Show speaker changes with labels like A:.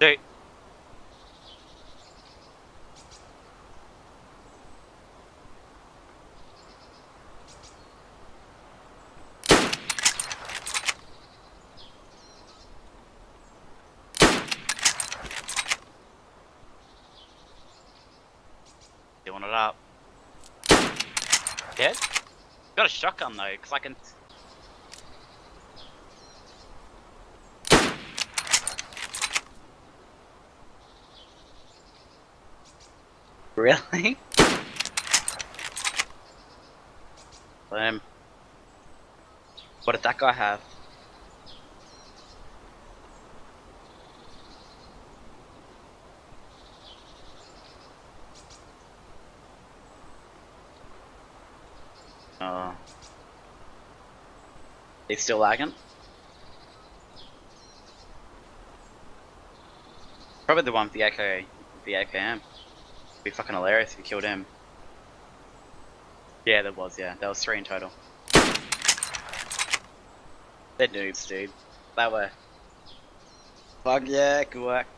A: Dude. Doing it up. Dead? Got a shotgun though, because I can... Really? What did that guy have? Oh. He's still lagging? Probably the one with the AK, the AKM. It'd be fucking hilarious if you killed him. Yeah, there was, yeah. There was 3 in total. They're noobs, dude. They were. Fuck yeah, good work.